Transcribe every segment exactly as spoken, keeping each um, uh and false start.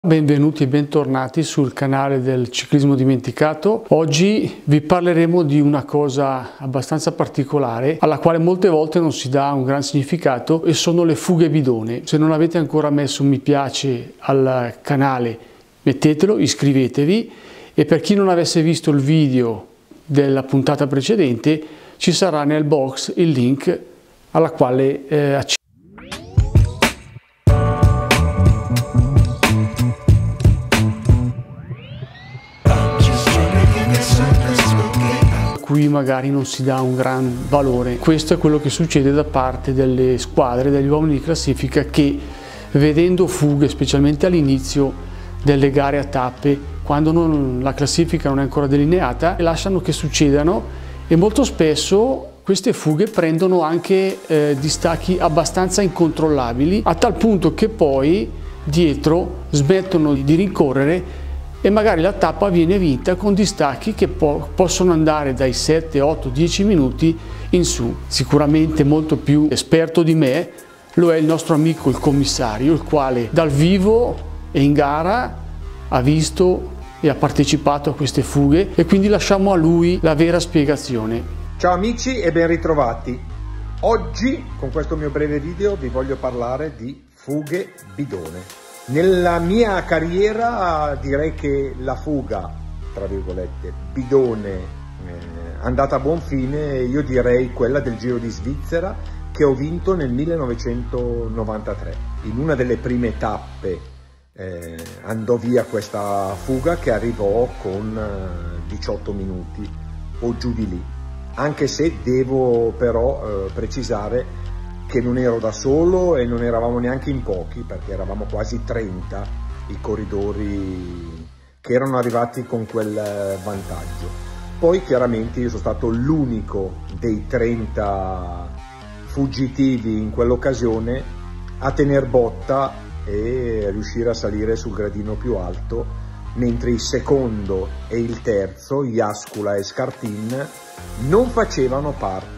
Benvenuti e bentornati sul canale del Ciclismo Dimenticato. Oggi vi parleremo di una cosa abbastanza particolare alla quale molte volte non si dà un gran significato, e sono le fughe bidone. Se non avete ancora messo un mi piace al canale, mettetelo, iscrivetevi, e per chi non avesse visto il video della puntata precedente ci sarà nel box il link alla quale eh, accedere. Cui magari non si dà un gran valore. Questo è quello che succede da parte delle squadre, degli uomini di classifica, che vedendo fughe, specialmente all'inizio delle gare a tappe, quando non, la classifica non è ancora delineata, lasciano che succedano, e molto spesso queste fughe prendono anche eh, distacchi abbastanza incontrollabili, a tal punto che poi dietro smettono di rincorrere e magari la tappa viene vinta con distacchi che po possono andare dai sette, otto, dieci minuti in su. Sicuramente molto più esperto di me lo è il nostro amico il commissario, il quale dal vivo e in gara ha visto e ha partecipato a queste fughe, e quindi lasciamo a lui la vera spiegazione. Ciao amici e ben ritrovati. Oggi con questo mio breve video vi voglio parlare di fughe bidone. Nella mia carriera direi che la fuga, tra virgolette, bidone eh, andata a buon fine, io direi quella del Giro di Svizzera che ho vinto nel millenovecentonovantatré. In una delle prime tappe eh, andò via questa fuga che arrivò con eh, diciotto minuti o giù di lì, anche se devo però eh, precisare che non ero da solo e non eravamo neanche in pochi, perché eravamo quasi trenta i corridori che erano arrivati con quel vantaggio. Poi chiaramente io sono stato l'unico dei trenta fuggitivi in quell'occasione a tener botta e riuscire a salire sul gradino più alto, mentre il secondo e il terzo, Jascula e Scartin, non facevano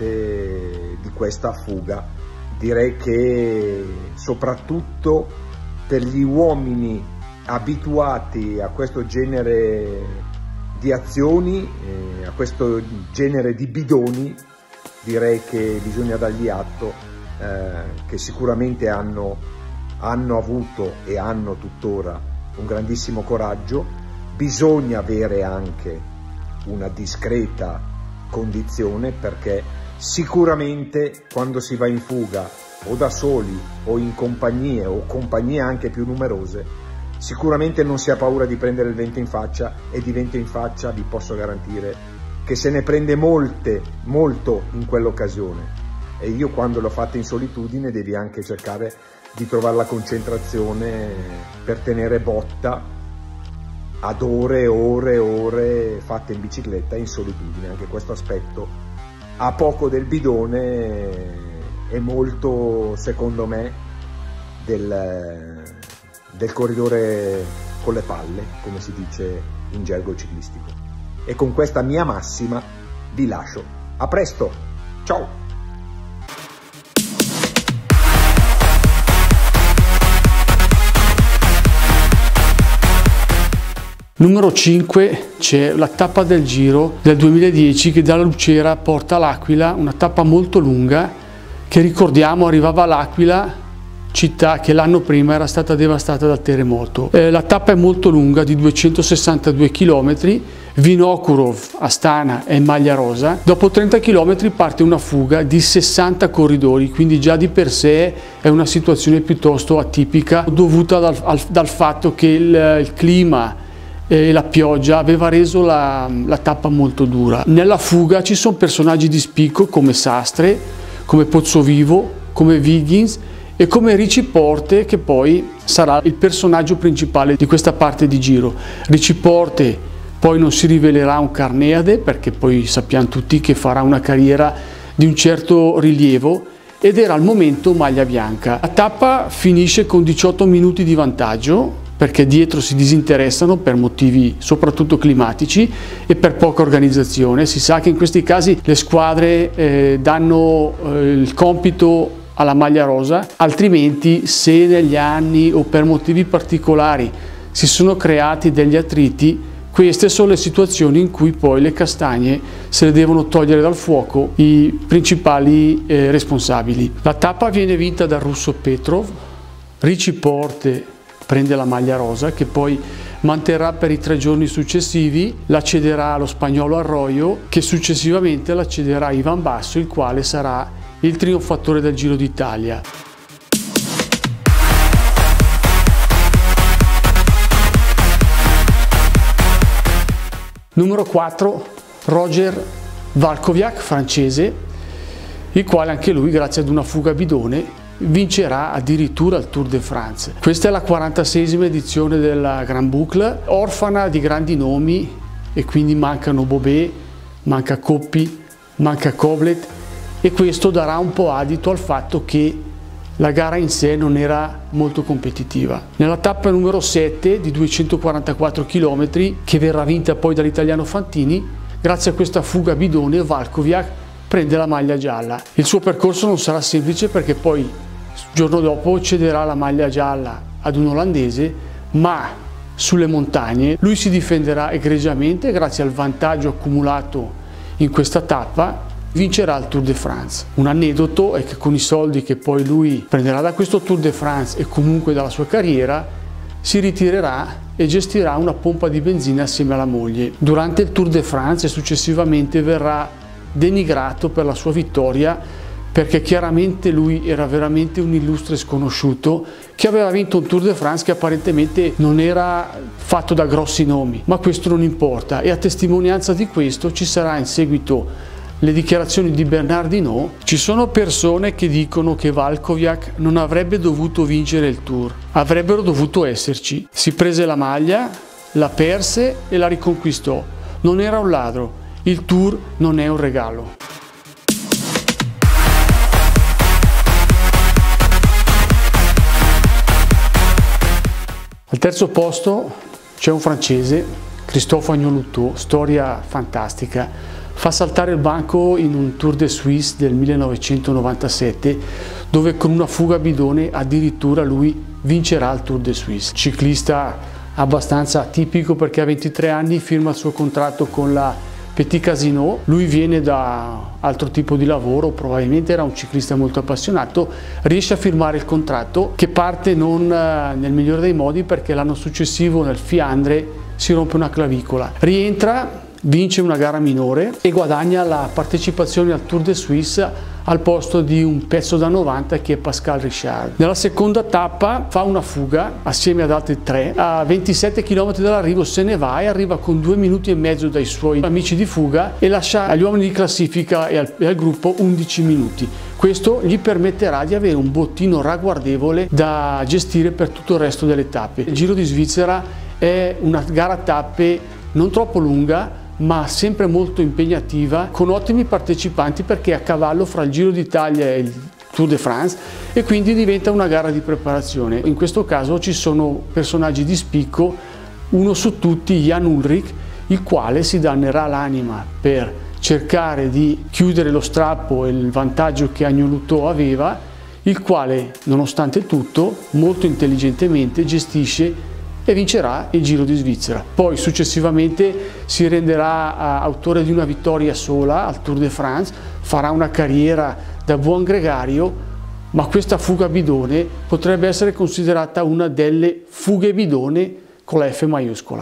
parte di questa fuga. Direi che soprattutto per gli uomini abituati a questo genere di azioni, eh, a questo genere di bidoni, direi che bisogna dargli atto eh, che sicuramente hanno, hanno avuto e hanno tuttora un grandissimo coraggio. Bisogna avere anche una discreta condizione, perché sicuramente quando si va in fuga o da soli o in compagnie o compagnie anche più numerose, sicuramente non si ha paura di prendere il vento in faccia, e di vento in faccia vi posso garantire che se ne prende molte, molto in quell'occasione. E io quando l'ho fatta in solitudine devi anche cercare di trovare la concentrazione per tenere botta ad ore e ore e ore fatte in bicicletta in solitudine. Anche questo aspetto a poco del bidone e molto, secondo me, del, del corridore con le palle, come si dice in gergo ciclistico. E con questa mia massima vi lascio. A presto, ciao! Numero cinque, c'è la tappa del Giro del duemiladieci che dalla Lucera porta all'Aquila, una tappa molto lunga che, ricordiamo, arrivava all'Aquila, città che l'anno prima era stata devastata dal terremoto. Eh, la tappa è molto lunga, di duecentosessantadue chilometri, Vinokurov, Astana e Maglia Rosa. Dopo trenta chilometri parte una fuga di sessanta corridori, quindi già di per sé è una situazione piuttosto atipica, dovuta dal, al, dal fatto che il, il clima e la pioggia aveva reso la, la tappa molto dura. Nella fuga ci sono personaggi di spicco come Sastre, come Pozzovivo, come Wiggins e come Richie Porte, che poi sarà il personaggio principale di questa parte di Giro. Richie Porte poi non si rivelerà un Carneade, perché poi sappiamo tutti che farà una carriera di un certo rilievo, ed era al momento maglia bianca. La tappa finisce con diciotto minuti di vantaggio, perché dietro si disinteressano per motivi soprattutto climatici e per poca organizzazione. Si sa che in questi casi le squadre eh, danno eh, il compito alla maglia rosa, altrimenti se negli anni o per motivi particolari si sono creati degli attriti. Queste sono le situazioni in cui poi le castagne se le devono togliere dal fuoco i principali eh, responsabili. La tappa viene vinta dal russo Petrov, Richie Porte prende la maglia rosa che poi manterrà per i tre giorni successivi, la cederà lo spagnolo Arroyo che successivamente la cederà Ivan Basso, il quale sarà il trionfatore del Giro d'Italia. Numero quattro, Roger Walkowiak, francese, il quale anche lui, grazie ad una fuga a bidone, vincerà addirittura il Tour de France. Questa è la quarantaseiesima edizione della Grand Boucle, orfana di grandi nomi, e quindi mancano Bobet, manca Coppi, manca Koblet, e questo darà un po' adito al fatto che la gara in sé non era molto competitiva. Nella tappa numero sette di duecentoquarantaquattro chilometri, che verrà vinta poi dall'italiano Fantini, grazie a questa fuga a bidone Walkowiak prende la maglia gialla. Il suo percorso non sarà semplice perché poi il giorno dopo cederà la maglia gialla ad un olandese, ma sulle montagne lui si difenderà egregiamente grazie al vantaggio accumulato in questa tappa. Vincerà il Tour de France. Un aneddoto è che con i soldi che poi lui prenderà da questo Tour de France e comunque dalla sua carriera si ritirerà e gestirà una pompa di benzina assieme alla moglie. Durante il Tour de France e successivamente verrà denigrato per la sua vittoria, perché chiaramente lui era veramente un illustre sconosciuto che aveva vinto un Tour de France che apparentemente non era fatto da grossi nomi, ma questo non importa, e a testimonianza di questo ci sarà in seguito le dichiarazioni di Bernard Hinault. Ci sono persone che dicono che Walkowiak non avrebbe dovuto vincere il Tour, avrebbero dovuto esserci. Si prese la maglia, la perse e la riconquistò. Non era un ladro, il Tour non è un regalo. Al terzo posto c'è un francese, Christophe Agneau-Loutot, storia fantastica. Fa saltare il banco in un Tour de Suisse del millenovecentonovantasette, dove con una fuga a bidone addirittura lui vincerà il Tour de Suisse. Ciclista abbastanza atipico perché a ventitré anni firma il suo contratto con la Petit Casino. Lui viene da altro tipo di lavoro, probabilmente era un ciclista molto appassionato, riesce a firmare il contratto che parte non nel migliore dei modi perché l'anno successivo nel Fiandre si rompe una clavicola. Rientra, vince una gara minore e guadagna la partecipazione al Tour de Suisse al posto di un pezzo da novanta che è Pascal Richard. Nella seconda tappa fa una fuga assieme ad altri tre, a ventisette chilometri dall'arrivo se ne va e arriva con due minuti e mezzo dai suoi amici di fuga e lascia agli uomini di classifica e al, e al gruppo undici minuti. Questo gli permetterà di avere un bottino ragguardevole da gestire per tutto il resto delle tappe. Il Giro di Svizzera è una gara a tappe non troppo lunga, ma sempre molto impegnativa, con ottimi partecipanti perché è a cavallo fra il Giro d'Italia e il Tour de France e quindi diventa una gara di preparazione. In questo caso ci sono personaggi di spicco, uno su tutti Jan Ullrich, il quale si dannerà l'anima per cercare di chiudere lo strappo e il vantaggio che Agneau-Loutot aveva, il quale nonostante tutto molto intelligentemente gestisce e vincerà il Giro di Svizzera. Poi successivamente si renderà autore di una vittoria sola al Tour de France, farà una carriera da buon gregario, ma questa fuga a bidone potrebbe essere considerata una delle fughe bidone con la F maiuscola.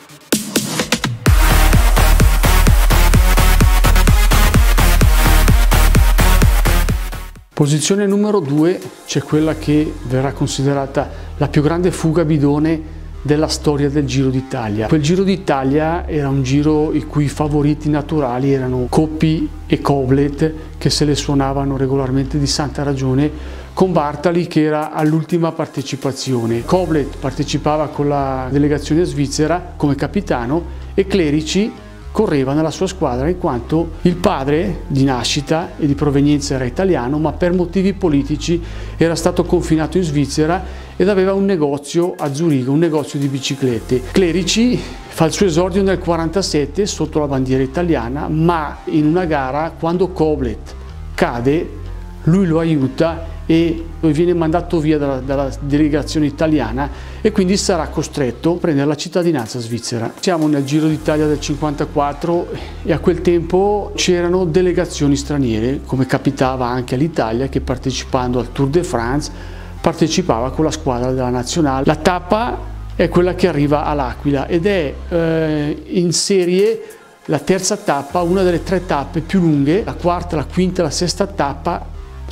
Posizione numero due c'è quella che verrà considerata la più grande fuga a bidone della storia del Giro d'Italia. Quel Giro d'Italia era un giro i cui favoriti naturali erano Coppi e Koblet, che se le suonavano regolarmente di santa ragione, con Bartali che era all'ultima partecipazione. Koblet partecipava con la delegazione svizzera come capitano e Clerici correva nella sua squadra in quanto il padre di nascita e di provenienza era italiano, ma per motivi politici era stato confinato in Svizzera ed aveva un negozio a Zurigo, un negozio di biciclette. Clerici fa il suo esordio nel quarantasette sotto la bandiera italiana, ma in una gara quando Koblet cade lui lo aiuta e viene mandato via dalla, dalla delegazione italiana e quindi sarà costretto a prendere la cittadinanza svizzera. Siamo nel Giro d'Italia del cinquantaquattro e a quel tempo c'erano delegazioni straniere, come capitava anche all'Italia, che partecipando al Tour de France partecipava con la squadra della nazionale. La tappa è quella che arriva all'Aquila ed è eh, in serie la terza tappa, una delle tre tappe più lunghe. La quarta, la quinta e la sesta tappa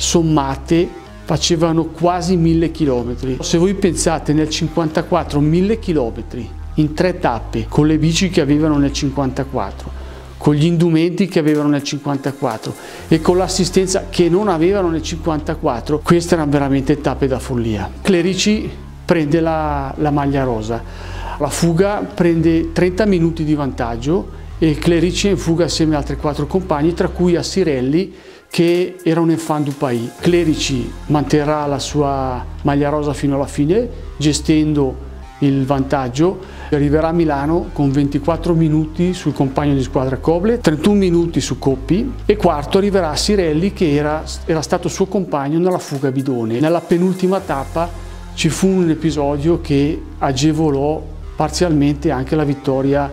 sommate facevano quasi mille chilometri. Se voi pensate nel cinquantaquattro mille chilometri in tre tappe, con le bici che avevano nel cinquantaquattro, con gli indumenti che avevano nel cinquantaquattro e con l'assistenza che non avevano nel cinquantaquattro, queste erano veramente tappe da follia. Clerici prende la, la maglia rosa, la fuga prende trenta minuti di vantaggio e Clerici è in fuga assieme ad altri quattro compagni, tra cui Assirelli, che era un enfant du pays. Clerici manterrà la sua maglia rosa fino alla fine, gestendo il vantaggio. Arriverà a Milano con ventiquattro minuti sul compagno di squadra Koblet, trentuno minuti su Coppi, e quarto arriverà Assirelli, che era, era stato suo compagno nella fuga bidone. Nella penultima tappa ci fu un episodio che agevolò parzialmente anche la vittoria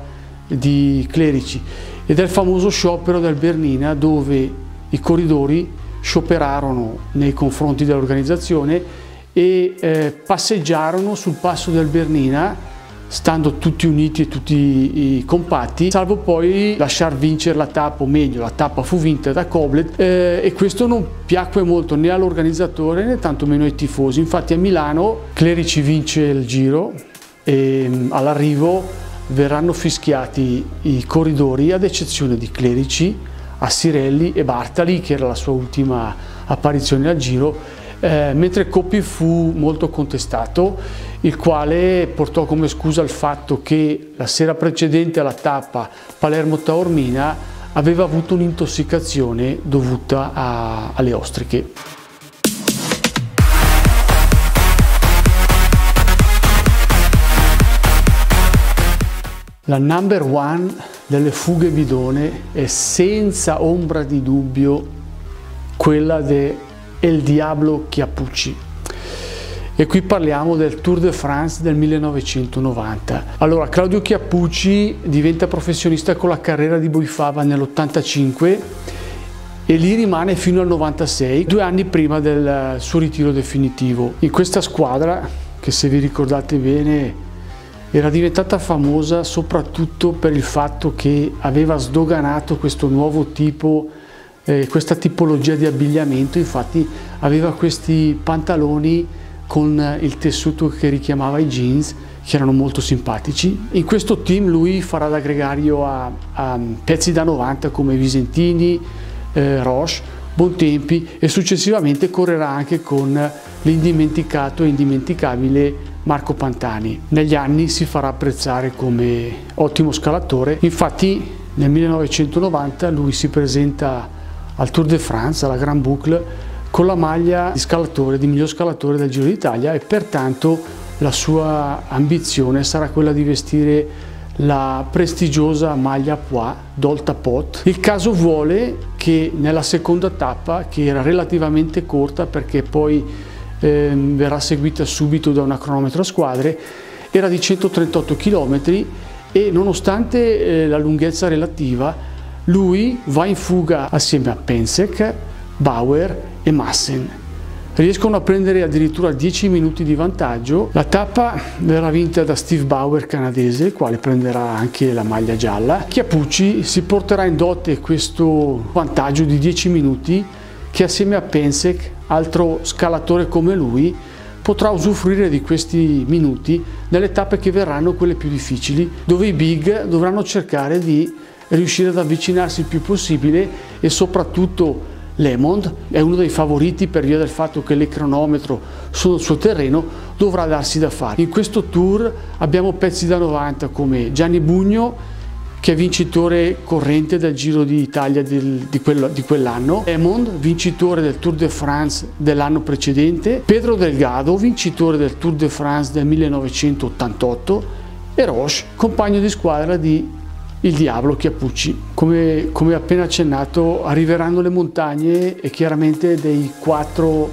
di Clerici, ed è il famoso sciopero del Bernina, dove i corridori scioperarono nei confronti dell'organizzazione e eh, passeggiarono sul passo del Bernina, stando tutti uniti e tutti i compatti, salvo poi lasciar vincere la tappa, o meglio la tappa fu vinta da Koblet, eh, e questo non piacque molto né all'organizzatore né tantomeno ai tifosi. Infatti a Milano Clerici vince il Giro e all'arrivo verranno fischiati i corridori, ad eccezione di Clerici, Assirelli e Bartali, che era la sua ultima apparizione al Giro, eh, mentre Coppi fu molto contestato, il quale portò come scusa il fatto che la sera precedente alla tappa Palermo-Taormina aveva avuto un'intossicazione dovuta a, alle ostriche. La number one delle fughe bidone è senza ombra di dubbio quella di El Diablo Chiappucci. E qui parliamo del Tour de France del millenovecentonovanta. Allora, Claudio Chiappucci diventa professionista con la carriera di Boifava nell'ottantacinque e lì rimane fino al novantasei, due anni prima del suo ritiro definitivo. In questa squadra, che se vi ricordate bene era diventata famosa soprattutto per il fatto che aveva sdoganato questo nuovo tipo, eh, questa tipologia di abbigliamento. Infatti aveva questi pantaloni con il tessuto che richiamava i jeans, che erano molto simpatici. In questo team lui farà da gregario a, a pezzi da novanta come Visentini, eh, Roche, Bontempi, e successivamente correrà anche con l'indimenticato e indimenticabile Marco Pantani. Negli anni si farà apprezzare come ottimo scalatore. Infatti nel millenovecentonovanta lui si presenta al Tour de France, alla Grand Boucle, con la maglia di scalatore, di miglior scalatore del Giro d'Italia, e pertanto la sua ambizione sarà quella di vestire la prestigiosa maglia Poix d'Olta Pot. Il caso vuole che nella seconda tappa, che era relativamente corta perché poi Eh, verrà seguita subito da una cronometro a squadre, era di centotrentotto chilometri, e nonostante eh, la lunghezza relativa lui va in fuga assieme a Pensek, Bauer e Massen. Riescono a prendere addirittura dieci minuti di vantaggio. La tappa verrà vinta da Steve Bauer, canadese, il quale prenderà anche la maglia gialla. Chiappucci si porterà in dote questo vantaggio di dieci minuti che assieme a Pensek, altro scalatore come lui, potrà usufruire di questi minuti nelle tappe che verranno, quelle più difficili, dove i big dovranno cercare di riuscire ad avvicinarsi il più possibile, e soprattutto Lemond è uno dei favoriti per via del fatto che le cronometro sono il suo terreno, dovrà darsi da fare. In questo tour abbiamo pezzi da novanta come Gianni Bugno, che è vincitore corrente del Giro d'Italia del, di, quello, di quell'anno, Lemond, vincitore del Tour de France dell'anno precedente, Pedro Delgado, vincitore del Tour de France del millenovecentottantotto, e Roche, compagno di squadra di Il Diablo Chiappucci. Come, come appena accennato, arriveranno le montagne, e chiaramente dei quattro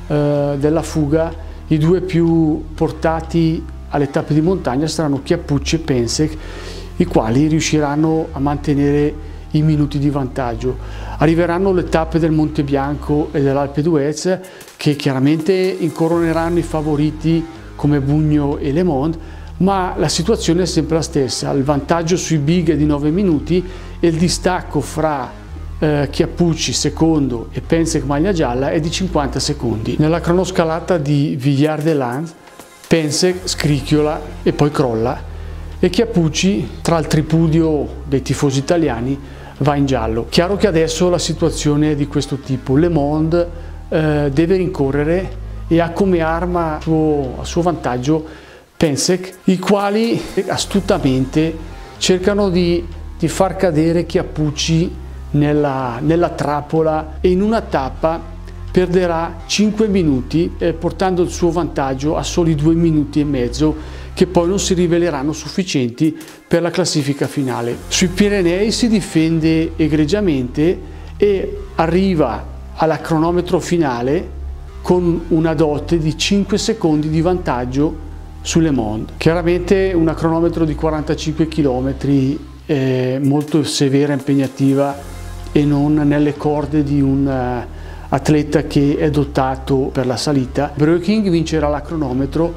eh, della fuga i due più portati alle tappe di montagna saranno Chiappucci e Penske, i quali riusciranno a mantenere i minuti di vantaggio. Arriveranno le tappe del Monte Bianco e dell'Alpe d'Huez, che chiaramente incoroneranno i favoriti come Bugno e Le Monde, ma la situazione è sempre la stessa: il vantaggio sui big è di nove minuti e il distacco fra eh, Chiappucci secondo e Penske maglia gialla è di cinquanta secondi. Nella cronoscalata di Villard-de-Lans Penske scricchiola e poi crolla, e Chiappucci, tra il tripudio dei tifosi italiani, va in giallo. Chiaro che adesso la situazione è di questo tipo: Le Monde eh, deve rincorrere e ha come arma a suo, a suo vantaggio Penske, i quali astutamente cercano di, di far cadere Chiappucci nella, nella trappola, e in una tappa perderà cinque minuti eh, portando il suo vantaggio a soli due minuti e mezzo, che poi non si riveleranno sufficienti per la classifica finale. Sui Pirenei si difende egregiamente e arriva alla cronometro finale con una dote di cinque secondi di vantaggio su Le Monde. Chiaramente una cronometro di quarantacinque chilometri, eh, molto severa e impegnativa, e non nelle corde di un uh, atleta che è dotato per la salita. Breukink vincerà la cronometro,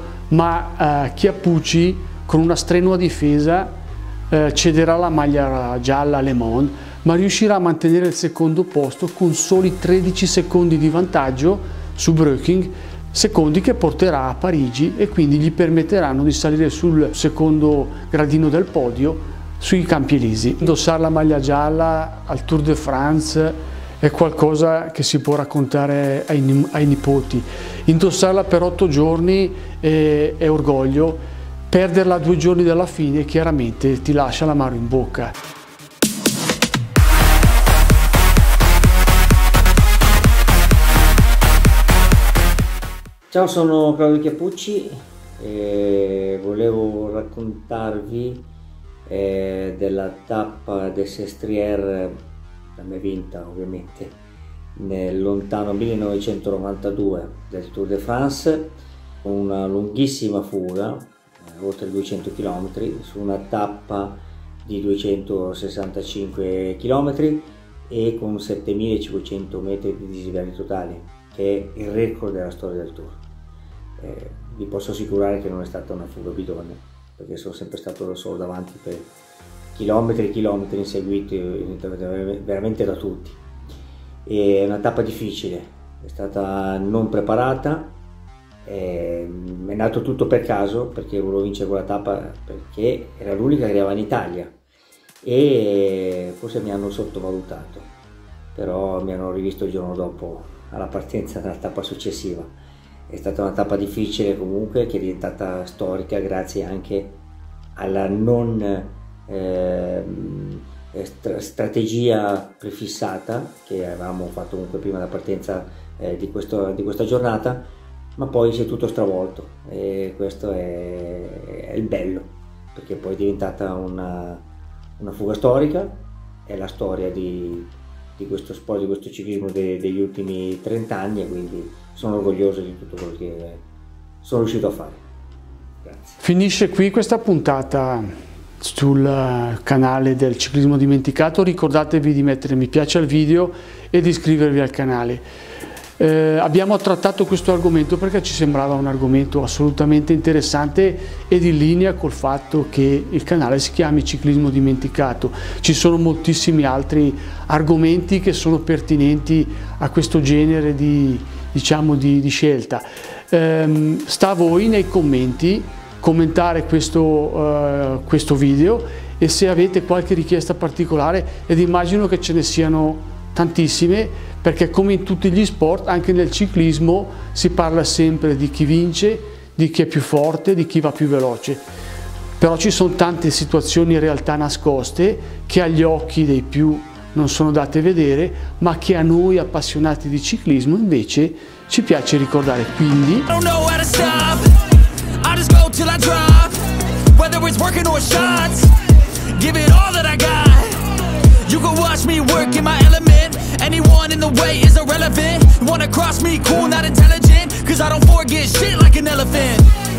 ma uh, Chiappucci con una strenua difesa uh, cederà la maglia gialla a Le Monde, ma riuscirà a mantenere il secondo posto con soli tredici secondi di vantaggio su Breukink, secondi che porterà a Parigi e quindi gli permetteranno di salire sul secondo gradino del podio sui Campi Elisi. Indossare la maglia gialla al Tour de France è qualcosa che si può raccontare ai, ai nipoti. Indossarla per otto giorni è, è orgoglio, perderla a due giorni dalla fine chiaramente ti lascia l'amaro in bocca. Ciao, sono Claudio Chiappucci e volevo raccontarvi eh, della tappa des Sestriere, da me vinta ovviamente, nel lontano millenovecentonovantadue del Tour de France, una lunghissima fuga, eh, oltre duecento chilometri, su una tappa di duecentosessantacinque chilometri e con settemilacinquecento metri di dislivelli totali, che è il record della storia del Tour. Eh, vi posso assicurare che non è stata una fuga bidone, perché sono sempre stato da solo davanti per chilometri e chilometri inseguiti veramente da tutti. È una tappa difficile, è stata non preparata, è, è nato tutto per caso, perché volevo vincere quella tappa perché era l'unica che arrivava in Italia, e forse mi hanno sottovalutato, però mi hanno rivisto il giorno dopo alla partenza della tappa successiva. È stata una tappa difficile comunque, che è diventata storica grazie anche alla non eh, st strategia prefissata che avevamo fatto comunque prima della partenza eh, di, questo, di questa giornata, ma poi si è tutto stravolto, e questo è, è il bello, perché poi è diventata una, una fuga storica, è la storia di, di questo sport, di questo ciclismo de, degli ultimi trenta anni, e quindi sono orgoglioso di tutto quello che sono riuscito a fare. Grazie. Finisce qui questa puntata sul canale del Ciclismo Dimenticato. Ricordatevi di mettere mi piace al video e di iscrivervi al canale. Eh, abbiamo trattato questo argomento perché ci sembrava un argomento assolutamente interessante ed in linea col fatto che il canale si chiami Ciclismo Dimenticato. Ci sono moltissimi altri argomenti che sono pertinenti a questo genere di, diciamo, di, di scelta. Eh, sta a voi nei commenti commentare questo, uh, questo video, e se avete qualche richiesta particolare, ed immagino che ce ne siano tantissime, perché come in tutti gli sport anche nel ciclismo si parla sempre di chi vince, di chi è più forte, di chi va più veloce, però ci sono tante situazioni in realtà nascoste che agli occhi dei più non sono date vedere, ma che a noi appassionati di ciclismo invece ci piace ricordare. Quindi I just go till I drop, whether it's working or shots, give it all that I got. You can watch me work in my element, and Anyone in the way is irrelevant. You wanna cross me, cool, not intelligent, cause I don't forget shit like an elephant.